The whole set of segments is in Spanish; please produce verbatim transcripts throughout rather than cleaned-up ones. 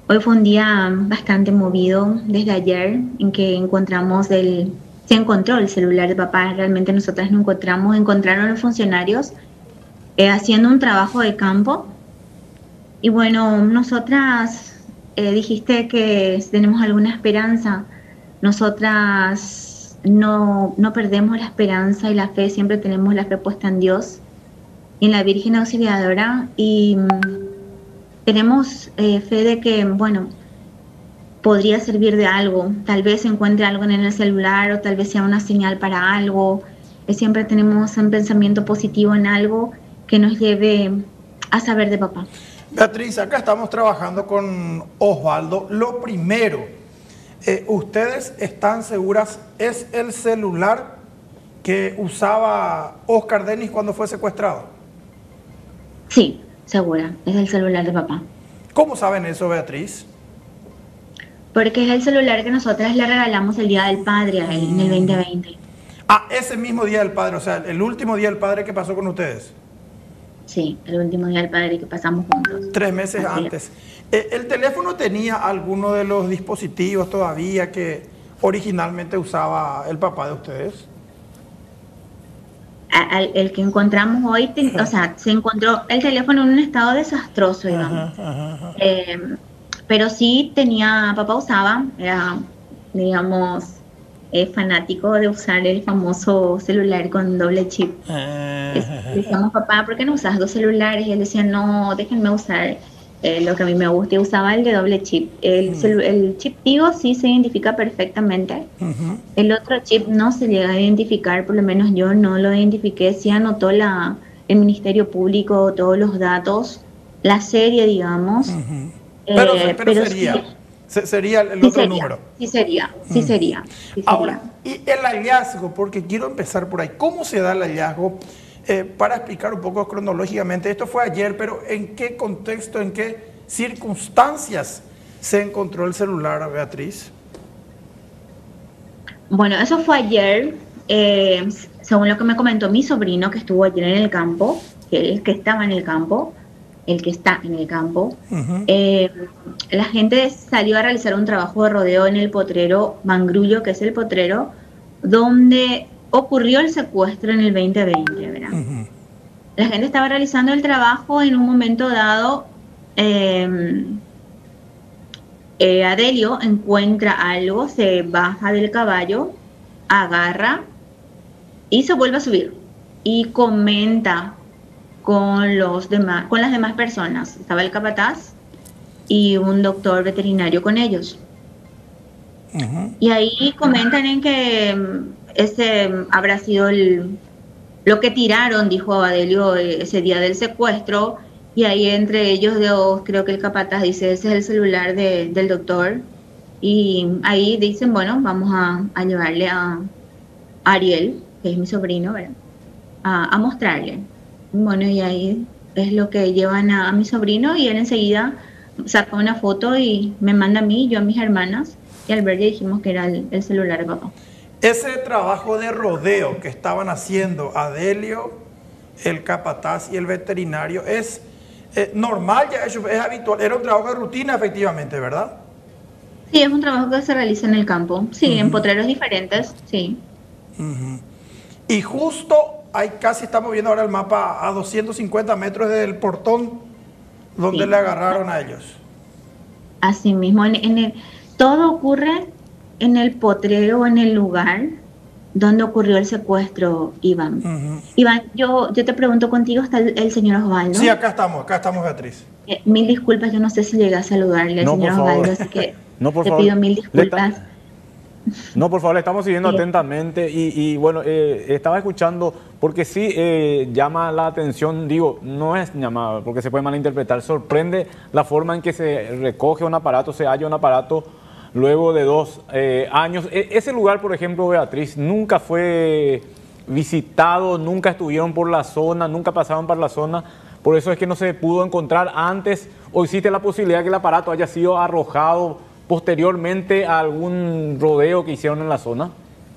Hoy fue un día bastante movido desde ayer en que encontramos el, se encontró el celular de papá. Realmente nosotras no encontramos, encontraron los funcionarios eh, haciendo un trabajo de campo. Y bueno, nosotras eh, dijiste que si tenemos alguna esperanza. Nosotras no, no perdemos la esperanza y la fe, siempre tenemos la fe puesta en Dios y en la Virgen Auxiliadora. Y mm, tenemos eh, fe de que, bueno, podría servir de algo. Tal vez encuentre algo en el celular o tal vez sea una señal para algo. Eh, siempre tenemos un pensamiento positivo en algo que nos lleve a saber de papá. Beatriz, acá estamos trabajando con Osvaldo. Lo primero, eh, ¿ustedes están seguras? ¿Es el celular que usaba Oscar Denis cuando fue secuestrado? Sí, segura, es el celular de papá. ¿Cómo saben eso, Beatriz? Porque es el celular que nosotras le regalamos el Día del Padre a él en el veinte veinte. Ah, ese mismo Día del Padre, o sea, el último Día del Padre que pasó con ustedes. Sí, el último Día del Padre que pasamos juntos. Tres meses Así antes. Eh, ¿El teléfono tenía alguno de los dispositivos todavía que originalmente usaba el papá de ustedes? A- al- el que encontramos hoy, te- o sea, se encontró el teléfono en un estado desastroso, digamos. Ajá, ajá, ajá. Eh, pero sí tenía, papá usaba, era, digamos, eh, fanático de usar el famoso celular con doble chip. Es- le decíamos, papá, ¿por qué no usas dos celulares? Y él decía, no, déjenme usar eh, lo que a mí me gusta. Y usaba el de doble chip. El, celu- el chip Tigo sí se identifica perfectamente. Ujú. El otro chip no se llega a identificar, por lo menos yo no lo identifiqué. Sí anotó la, el Ministerio Público todos los datos, la serie, digamos. Ujú. eh, Pero, pero, pero sería, sí, se- sería el sí otro sería, número. sí sería, sí sería, sí Ahora, sería. y el hallazgo, porque quiero empezar por ahí. ¿Cómo se da el hallazgo? Eh, para explicar un poco cronológicamente, esto fue ayer, pero ¿en qué contexto, en qué circunstancias se encontró el celular, Beatriz? Bueno, eso fue ayer, eh, según lo que me comentó mi sobrino que estuvo ayer en el campo, que el que estaba en el campo, el que está en el campo. Ujú. eh, la gente salió a realizar un trabajo de rodeo en el potrero Mangrullo, que es el potrero donde ocurrió el secuestro en el veinte veinte, ¿verdad? Ujú. La gente estaba realizando el trabajo, en un momento dado, eh, eh, Adelio encuentra algo, se baja del caballo, agarra y se vuelve a subir y comenta con los demás, con las demás personas. Estaba el capataz y un doctor veterinario con ellos. Ujú. Y ahí comentan en que mm, ese mm, habrá sido el, lo que tiraron, dijo Adelio, eh, ese día del secuestro. Y ahí entre ellos dos, creo que el capataz dice, ese es el celular de- del doctor. Y ahí dicen, bueno, vamos a, a llevarle a Ariel, que es mi sobrino, ¿verdad? A, a mostrarle. Bueno, y ahí es lo que llevan a, a mi sobrino y él enseguida saca una foto y me manda a mí, yo a mis hermanas. Y al ver ya dijimos que era el, el celular de papá. Ese trabajo de rodeo que estaban haciendo Adelio, el capataz y el veterinario, es eh, normal, ya eso es habitual, era un trabajo de rutina efectivamente, ¿verdad? Sí, es un trabajo que se realiza en el campo. Sí, en potreros diferentes, sí. Ujú. Y justo, ahí casi estamos viendo ahora el mapa, a doscientos cincuenta metros del portón donde Sí. le agarraron a ellos. Así mismo, en, en el, todo ocurre en el potrero, en el lugar donde ocurrió el secuestro, Iván. Ujú. Iván, yo, yo te pregunto, ¿contigo está el, el señor Osvaldo? Sí, acá estamos, acá estamos, Beatriz. Eh, mil disculpas, yo no sé si llegué a saludarle al No, por señor favor. Osvaldo, así que No, por te favor. pido mil Le disculpas. está- No, por favor, le estamos siguiendo Sí. atentamente y, y, bueno, eh, estaba escuchando porque sí eh, llama la atención, digo, no es llamada porque se puede malinterpretar, sorprende la forma en que se recoge un aparato, se halla un aparato luego de dos eh, años. E- ese lugar, por ejemplo, Beatriz, nunca fue visitado, nunca estuvieron por la zona, nunca pasaron por la zona, por eso es que no se pudo encontrar antes o existe la posibilidad que el aparato haya sido arrojado posteriormente a algún rodeo que hicieron en la zona.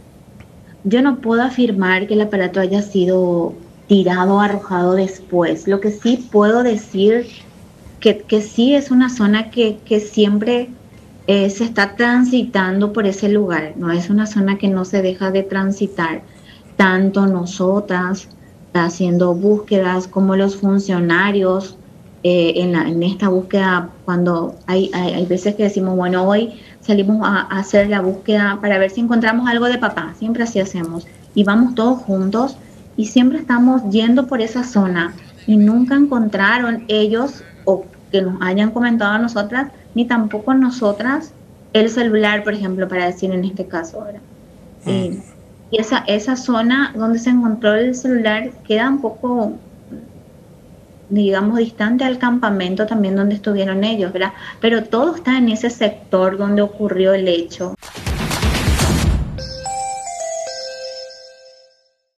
Yo no puedo afirmar que el aparato haya sido tirado o arrojado después. Lo que sí puedo decir que, que sí es una zona que, que siempre eh, se está transitando por ese lugar, no es una zona que no se deja de transitar, tanto nosotras haciendo búsquedas como los funcionarios eh, en, la, en esta búsqueda, cuando hay, hay, hay veces que decimos, bueno, hoy salimos a, a hacer la búsqueda para ver si encontramos algo de papá, siempre así hacemos, y vamos todos juntos y siempre estamos yendo por esa zona y nunca encontraron ellos o que nos hayan comentado a nosotras, ni tampoco nosotras, el celular, por ejemplo, para decir en este caso, ¿verdad? Mm. Y, y esa, esa zona donde se encontró el celular queda un poco, digamos, distante al campamento también donde estuvieron ellos, ¿verdad? Pero todo está en ese sector donde ocurrió el hecho.